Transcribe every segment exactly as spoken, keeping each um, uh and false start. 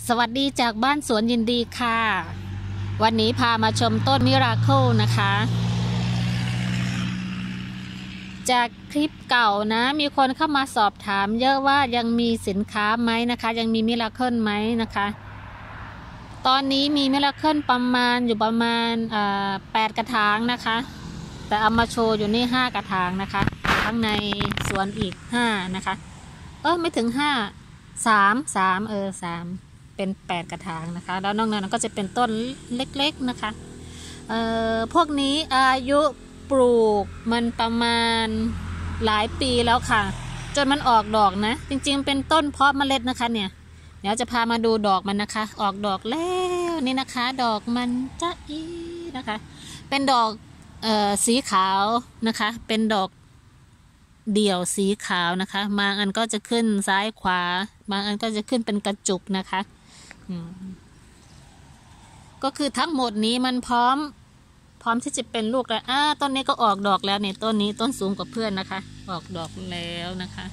สวัสดีจากบ้านสวนยินดีค่ะวันนี้พามาชมต้นมิราเคิลนะคะจากคลิปเก่านะมีคนเข้ามาสอบถามเยอะว่ายังมีสินค้าไหมนะคะยังมีมิราเคิลไหมนะคะตอนนี้มีมิราเคิลประมาณอยู่ประมาณแปดกระถางนะคะแต่เอามาโชว์อยู่นี่ห้ากระถางนะคะข้างในสวนอีกห้านะคะเออไม่ถึงห้าสามสามเออสามเป็นแปดกระถางนะคะแล้วนอกนั้นก็จะเป็นต้นเล็กๆนะคะเอ่อพวกนี้อายุปลูกมันประมาณหลายปีแล้วค่ะจนมันออกดอกนะจริงๆเป็นต้นเพาะเมล็ดนะคะเนี่ยเดี๋ยวจะพามาดูดอกมันนะคะออกดอกแล้วนี่นะคะดอกมันจะอีนะคะเป็นดอกเอ่อสีขาวนะคะเป็นดอกเดี่ยวสีขาวนะคะบางอันก็จะขึ้นซ้ายขวาบางอันก็จะขึ้นเป็นกระจุกนะคะก็คือทั้งหมดนี้มันพร้อมพร้อมที่จะเป็นลูกแล้วอ่าต้นนี้ก็ออกดอกแล้วเนี่ยต้นนี้ต้นสูงกว่าเพื่อนนะคะออกดอกแล้วนะคะ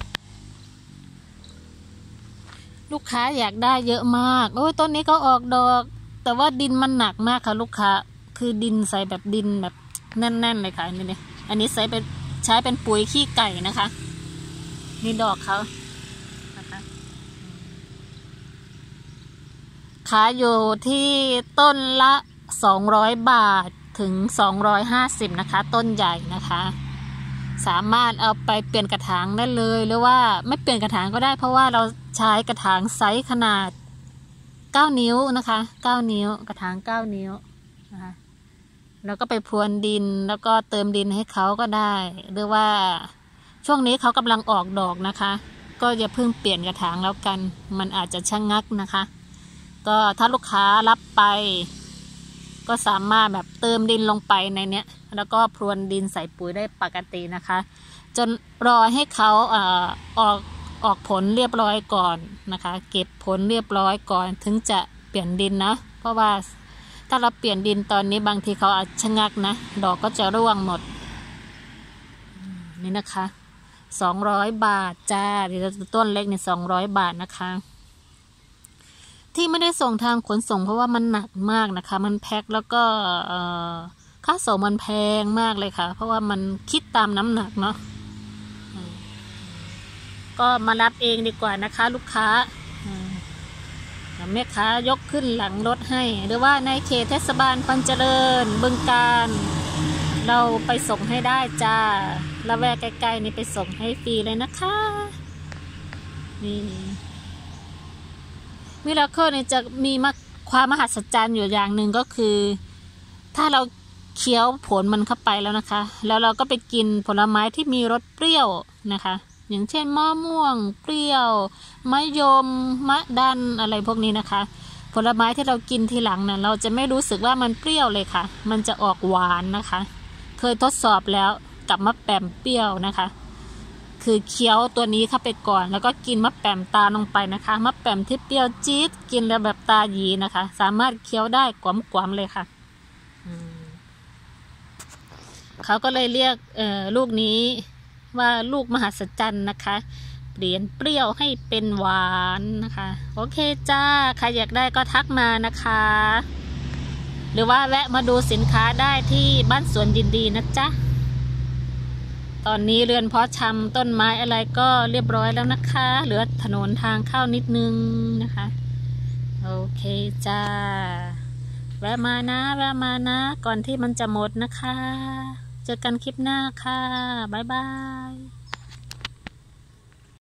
ลูกค้าอยากได้เยอะมากโอ้ยต้นนี้ก็ออกดอกแต่ว่าดินมันหนักมากค่ะลูกค้าคือดินใส่แบบดินแบบแน่นๆเลยค่ะนี่เนี่ยอันนี้ใส่เป็นใช้เป็นปุ๋ยขี้ไก่นะคะนี่ดอกเขานะคะขายอยู่ที่ต้นละสองร้อยบาทถึงสองร้อยห้าสิบนะคะต้นใหญ่นะคะสามารถเอาไปเปลี่ยนกระถางได้เลยหรือว่าไม่เปลี่ยนกระถางก็ได้เพราะว่าเราใช้กระถางไซส์ขนาดเก้านิ้วนะคะเก้านิ้วกระถางเก้านิ้วนะคะแล้วก็ไปพรวนดินแล้วก็เติมดินให้เขาก็ได้หรือว่าช่วงนี้เขากำลังออกดอกนะคะก็อย่าเพิ่งเปลี่ยนกระถางแล้วกันมันอาจจะชะงักนะคะก็ถ้าลูกค้ารับไปก็สามารถแบบเติมดินลงไปในเนี้ยแล้วก็พรวนดินใส่ปุ๋ยได้ปกตินะคะจนรอให้เขาเอ่อออกออกผลเรียบร้อยก่อนนะคะเก็บผลเรียบร้อยก่อนถึงจะเปลี่ยนดินนะเพราะว่าถ้าเราเปลี่ยนดินตอนนี้บางทีเขาอาจชะงักนะดอกก็จะร่วงหมดนี่นะคะสองร้อยบาทจ้าเดี๋ยวต้นเล็กเนี่ยสองร้อยบาทนะคะที่ไม่ได้ส่งทางขนส่งเพราะว่ามันหนักมากนะคะมันแพ็คแล้วก็ค่าส่งมันแพงมากเลยค่ะเพราะว่ามันคิดตามน้ำหนักเนาะก็มารับเองดีกว่านะคะลูกค้าแม่ค้ายกขึ้นหลังรถให้หรือว่าในเขตเทศบาลพันเจริญบึงกาฬเราไปส่งให้ได้จ้าละแวกใกล้ๆนี่ไปส่งให้ฟรีเลยนะคะนี่มิราเคิลเนี่ยจะมีความมหัศจรรย์อยู่อย่างหนึ่งก็คือถ้าเราเคี้ยวผลมันเข้าไปแล้วนะคะแล้วเราก็ไปกินผลไม้ที่มีรสเปรี้ยวนะคะอย่างเช่นมะม่วงเปรี้ยวมะยมมะดันอะไรพวกนี้นะคะผลไม้ที่เรากินทีหลังเนี่ยเราจะไม่รู้สึกว่ามันเปรี้ยวเลยค่ะมันจะออกหวานนะคะเคยทดสอบแล้วกับมะแปมเปรี้ยวนะคะคือเคี้ยวตัวนี้เข้าไปก่อนแล้วก็กินมะแปมตาลงไปนะคะมะแปมที่เปรี้ยวจี๊ดกินแล้วแบบตาหยีนะคะสามารถเคี้ยวได้กวมๆเลยค่ะเขาก็เลยเรียกลูกนี้ว่าลูกมหัศจรรย์นะคะเปลี่ยนเปรี้ยวให้เป็นหวานนะคะโอเคจ้าใครอยากได้ก็ทักมานะคะหรือว่าแวะมาดูสินค้าได้ที่บ้านสวนยินดีนะจ๊ะตอนนี้เรือนเพาะชำต้นไม้อะไรก็เรียบร้อยแล้วนะคะเหลือถนนทางเข้านิดนึงนะคะโอเคจ้าแวะมานะแวะมานะก่อนที่มันจะหมดนะคะเจอกันคลิปหน้าค่ะบ๊ายบาย